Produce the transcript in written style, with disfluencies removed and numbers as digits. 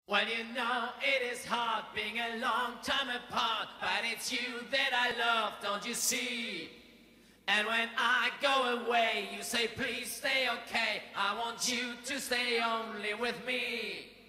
Well, you know it is hard being a long time apart, but it's you that I love, don't you see? And when I go away, you say please stay okay. I want you to stay only with me.